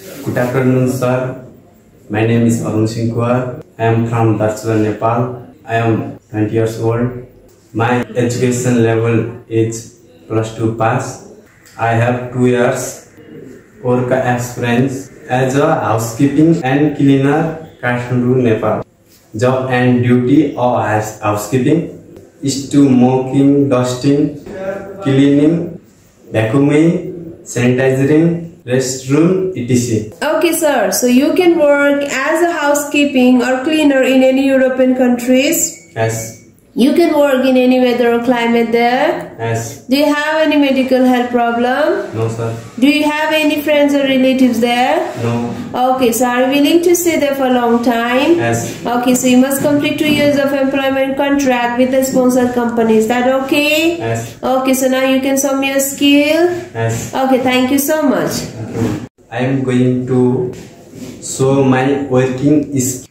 Good afternoon, sir. My name is Arun Singh Kuar. I am from Darchula, Nepal. I am 20 years old. My education level is +2 pass. I have 2 years work experience as a housekeeping and cleaner, Kathmandu, Nepal. Job and duty of housekeeping is to mopping, dusting, cleaning, vacuuming, sanitizing, restroom, etc. Okay, sir. So you can work as a housekeeping or cleaner in any European countries. Yes. You can work in any weather or climate there. Yes. Do you have any medical health problem? No, sir. Do you have any friends or relatives there? No. Okay, so are you willing to stay there for a long time? Yes. Okay, so you must complete 2 years of employment contract with the sponsored company. Is that okay? Yes. Okay, so now you can show me your skill. Yes. Okay, thank you so much. I am going to show my working skill.